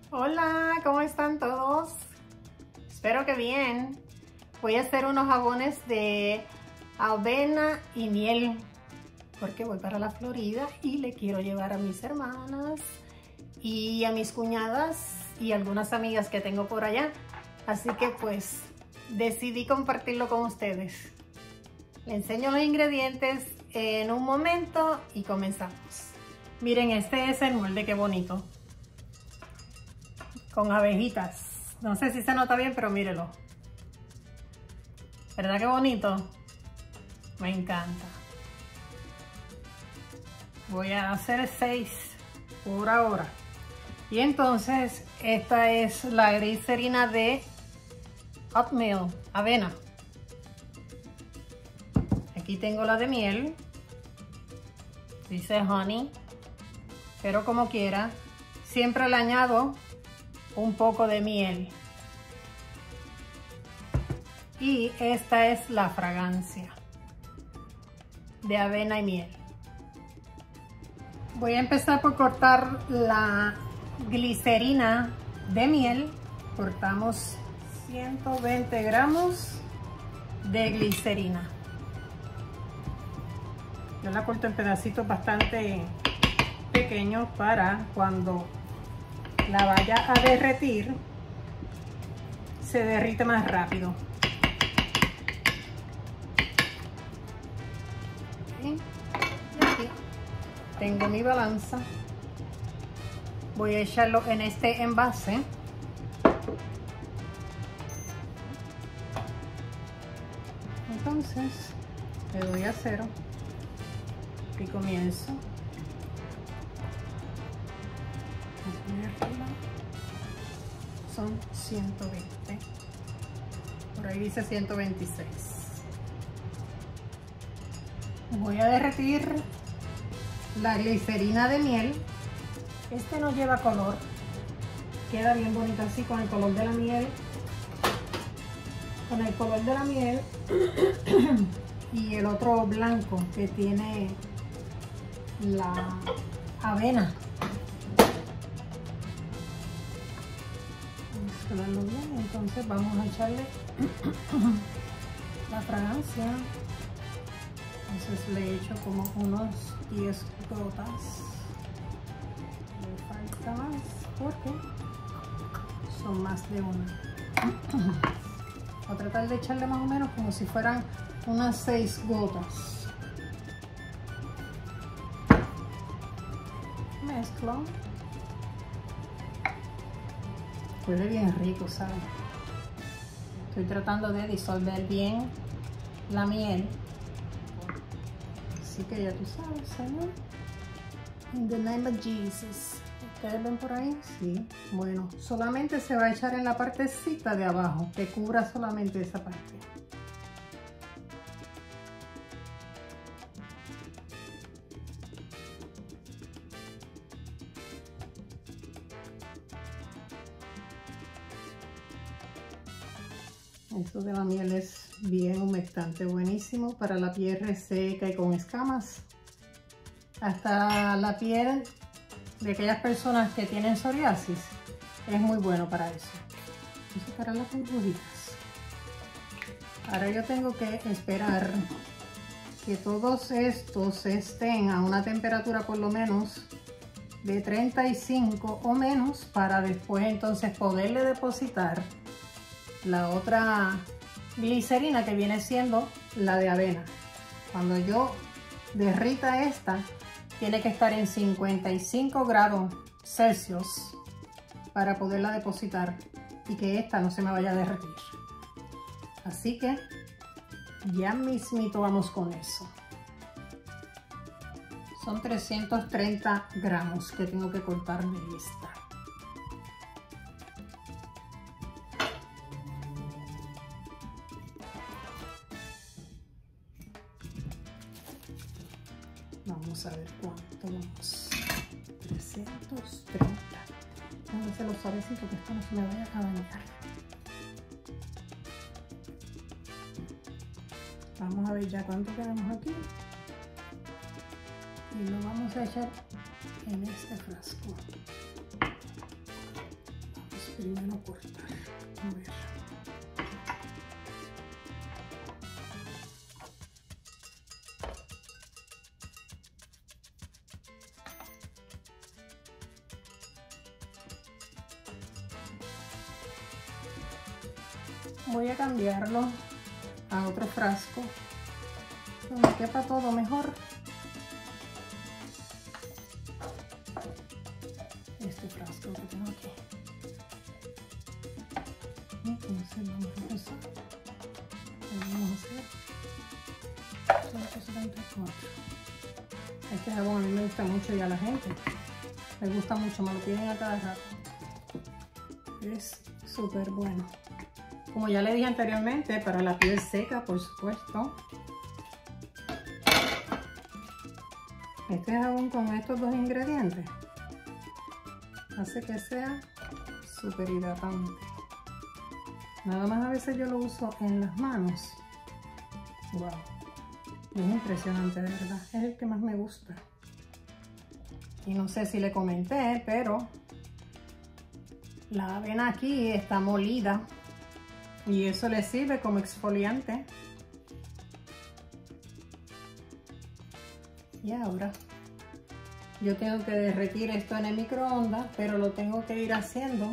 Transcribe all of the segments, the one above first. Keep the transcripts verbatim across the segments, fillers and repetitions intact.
Hola, ¿cómo están todos? Espero que bien. Voy a hacer unos jabones de avena y miel porque voy para la Florida y le quiero llevar a mis hermanas y a mis cuñadas y algunas amigas que tengo por allá. Así que pues decidí compartirlo con ustedes. Les enseño los ingredientes en un momento y comenzamos. Miren, este es el molde, qué bonito. Con abejitas. No sé si se nota bien, pero mírelo. ¿Verdad que bonito? Me encanta. Voy a hacer seis por ahora. Y entonces, esta es la glicerina de oatmeal, avena. Aquí tengo la de miel. Dice honey. Pero como quiera, siempre le añado un poco de miel. Y esta es la fragancia de avena y miel. Voy a empezar por cortar la glicerina de miel. Cortamos ciento veinte gramos de glicerina. Yo la corto en pedacitos bastante pequeños para cuando la vaya a derretir se derrite más rápido. Y aquí tengo mi balanza. Voy a echarlo en este envase. Entonces le doy a cero y comienzo. Son ciento veinte, por ahí dice ciento veintiséis. Voy a derretir la glicerina de miel. Este no lleva color, queda bien bonito así con el color de la miel, con el color de la miel y el otro blanco que tiene la avena. Mezclarlo bien, entonces vamos a echarle la fragancia. Entonces le echo como unos diez gotas. Me falta más porque son más de una. Voy a tratar de echarle más o menos como si fueran unas seis gotas. Mezclo. Huele bien rico, ¿saben? Estoy tratando de disolver bien la miel. Así que ya tú sabes, Señor. In the name of Jesus. ¿Ustedes ven por ahí? Sí. Bueno, solamente se va a echar en la partecita de abajo, que cubra solamente esa parte. Esto de la miel es bien humectante, buenísimo para la piel reseca y con escamas. Hasta la piel de aquellas personas que tienen psoriasis es muy bueno para eso. Eso para las burbujitas. Ahora yo tengo que esperar que todos estos estén a una temperatura por lo menos de treinta y cinco o menos para después entonces poderle depositar la otra glicerina que viene siendo la de avena. Cuando yo derrita esta, tiene que estar en cincuenta y cinco grados Celsius para poderla depositar y que esta no se me vaya a derretir. Así que ya mismito vamos con eso. Son trescientos treinta gramos que tengo que cortar de esta. Vamos a ver cuánto vamos. trescientos treinta. Vamos a hacerlo suavecito que esto no se me vaya a dañar. Vamos a ver ya cuánto tenemos aquí. Y lo vamos a echar en este frasco. Primero cortar. A ver. Voy a cambiarlo a otro frasco donde quepa todo mejor. Este frasco que tengo aquí. Entonces vamos a empezar. Vamos a hacer ciento setenta y cuatro. Este jabón a mí me gusta mucho y a la gente me gusta mucho, me lo piden a cada rato. Es súper bueno. Como ya le dije anteriormente, para la piel seca, por supuesto. Este jabón con estos dos ingredientes hace que sea súper hidratante. Nada más a veces yo lo uso en las manos. Wow, es impresionante, de verdad. Es el que más me gusta. Y no sé si le comenté, pero la avena aquí está molida y eso le sirve como exfoliante. Y ahora yo tengo que derretir esto en el microondas, pero lo tengo que ir haciendo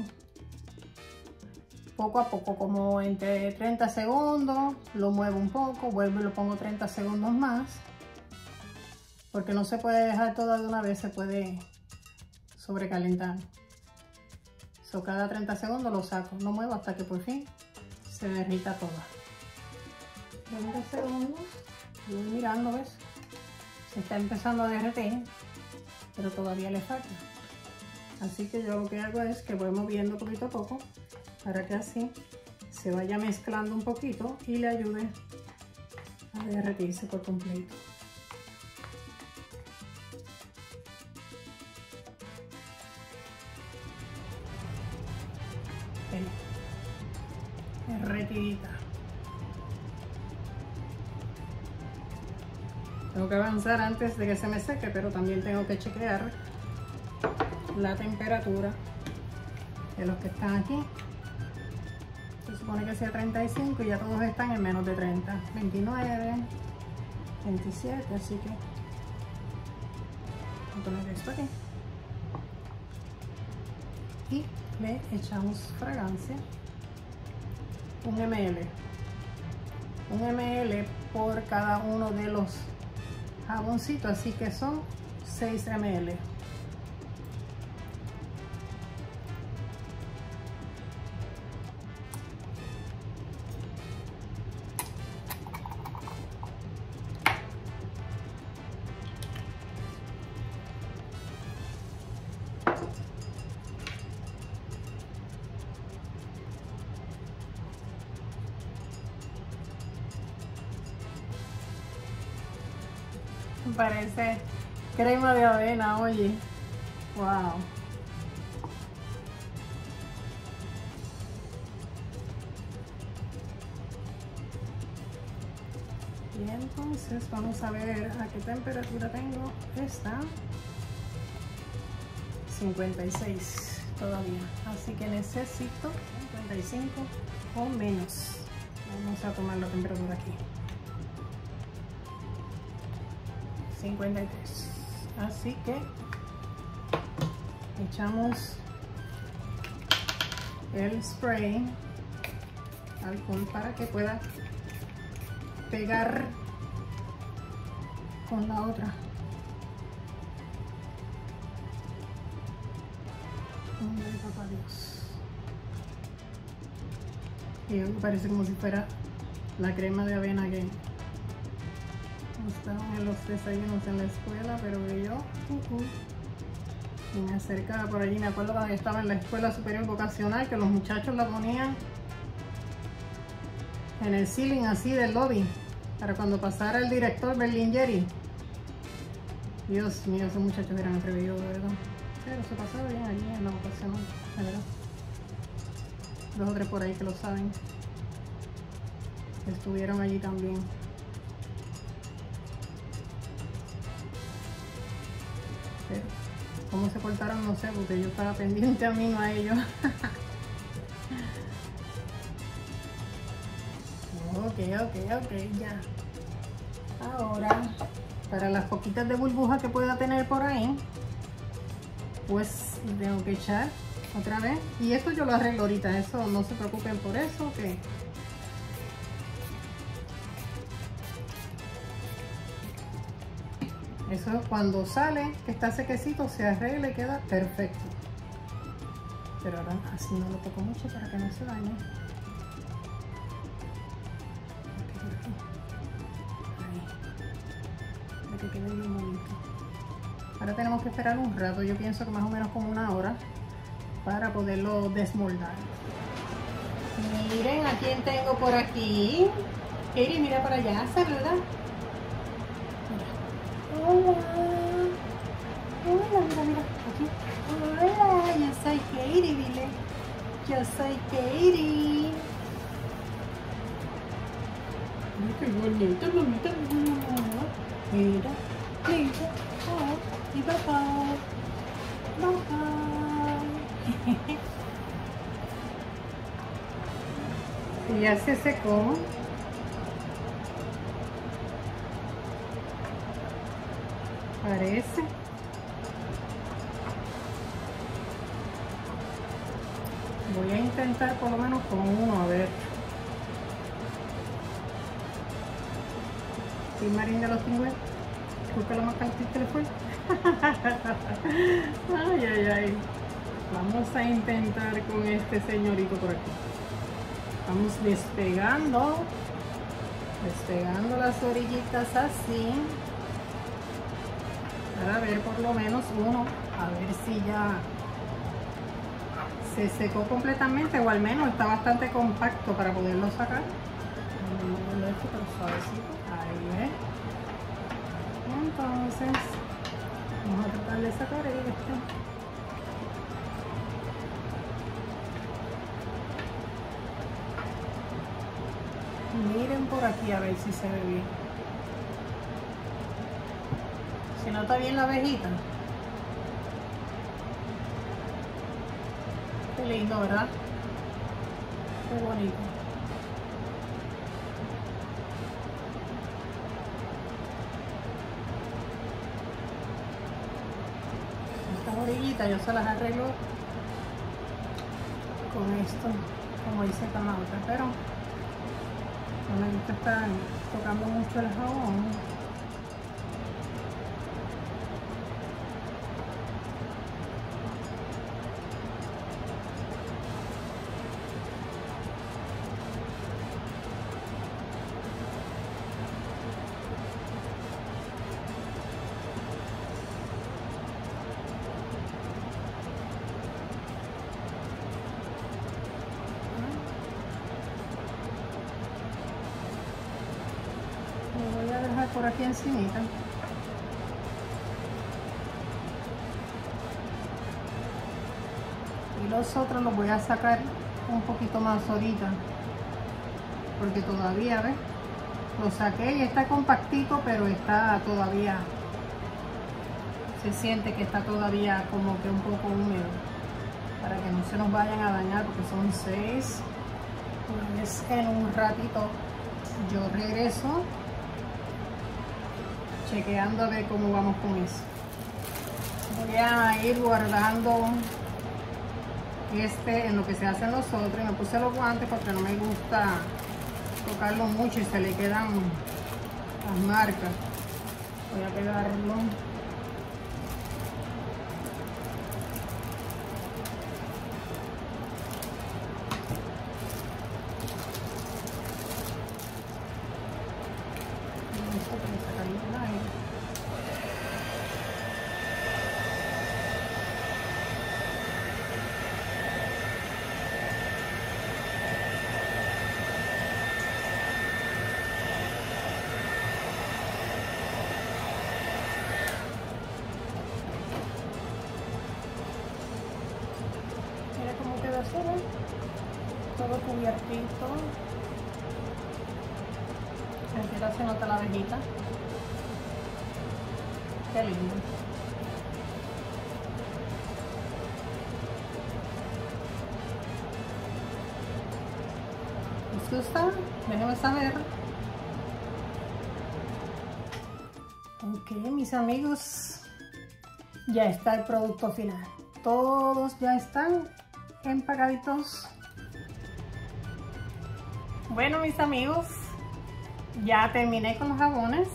poco a poco, como entre treinta segundos, lo muevo un poco, vuelvo y lo pongo treinta segundos más, porque no se puede dejar todo de una vez, se puede sobrecalentar. So, cada treinta segundos lo saco, lo muevo hasta que por fin se derrita toda. treinta segundos, voy mirando, ¿ves? Se está empezando a derretir, pero todavía le falta. Así que yo lo que hago es que voy moviendo poquito a poco para que así se vaya mezclando un poquito y le ayude a derretirse por completo. Derretidita. Tengo que avanzar antes de que se me seque, pero también tengo que chequear la temperatura de los que están aquí. Se supone que sea treinta y cinco y ya todos están en menos de treinta. veintinueve, veintisiete, así que voy a poner esto aquí. Y le echamos fragancia. Un mililitro. Un mililitro por cada uno de los jaboncitos, así que son seis mililitros. Parece crema de avena, oye. Wow. Y entonces vamos a ver a qué temperatura tengo esta. cincuenta y seis todavía. Así que necesito cincuenta y cinco o menos. Vamos a tomar la temperatura aquí. cincuenta y tres. Así que echamos el spray alcohol para que pueda pegar con la otra. Ay, papá Dios. Y parece como si fuera la crema de avena que estaban en los desayunos en la escuela, pero que yo uh, uh, y me acercaba por allí. Me acuerdo cuando yo estaba en la escuela superior vocacional que los muchachos la ponían en el ceiling así del lobby para cuando pasara el director Berlingeri. Dios mío, esos muchachos eran atrevidos, de verdad, pero se pasaba bien allí en la vocacional, de verdad. Dos o tres por ahí que lo saben, estuvieron allí también. Pero cómo se portaron no sé, porque yo estaba pendiente a mí, no a ellos. Ok, ok, ok, ya. Ahora, para las poquitas de burbuja que pueda tener por ahí, pues tengo que echar otra vez. Y esto yo lo arreglo ahorita, eso no se preocupen por eso, que eso cuando sale, que está sequecito, se arregla y queda perfecto. Pero ahora así no lo toco mucho para que no se dañe. Ahí. Para que quede bien bonito. Ahora tenemos que esperar un rato, yo pienso que más o menos como una hora, para poderlo desmoldar. Miren a quién tengo por aquí. Katie, mira para allá, saluda. Hola. Hola, mira, mira, aquí. Hola, yo soy Katie, dile. Yo soy Katie. Mira qué bonita, mamita. Mira, mira. Oh, y papá. Papá. Y ya se secó. Parece. Voy a intentar por lo menos con uno, a ver. ¿Sí, Marín de los Pingües? Creo que lo más calentito le fue. Ay, ay, ay. Vamos a intentar con este señorito por aquí. Vamos despegando. Despegando las orillitas así. Para ver por lo menos uno. A ver si ya se secó completamente o al menos está bastante compacto para poderlo sacar. Ahí ves. Entonces vamos a tratar de sacar este. Miren por aquí a ver si se ve bien. Si no está bien la abejita. Qué lindo, ¿verdad? Qué bonito. Estas orillitas yo se las arreglo con esto, como dice Camauta, pero no me gusta estar tocando mucho el jabón. Por aquí encimita. Y los otros los voy a sacar un poquito más ahorita, porque todavía, ¿ves? Lo saqué y está compactito, pero está todavía, se siente que está todavía como que un poco húmedo, para que no se nos vayan a dañar, porque son seis. Pues en un ratito yo regreso chequeando a ver cómo vamos con eso. Voy a ir guardando este en lo que se hacen los otros. Me puse los guantes porque no me gusta tocarlo mucho y se le quedan las marcas. Voy a pegarlo. Todo cubiertito. Aquí se nota la abejita. Qué lindo. les gusta, déjenme saber. Ok, mis amigos, ya está el producto final. Todos ya están empacaditos. Bueno, mis amigos, ya terminé con los jabones.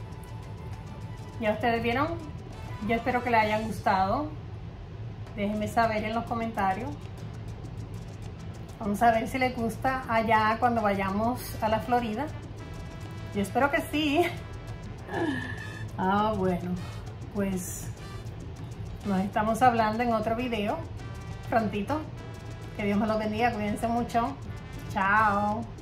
Ya ustedes vieron. Yo espero que les hayan gustado. Déjenme saber en los comentarios. Vamos a ver si les gusta allá cuando vayamos a la Florida. Yo espero que sí. Ah, bueno, pues nos estamos hablando en otro video prontito. Que Dios me los bendiga, cuídense mucho. Chao.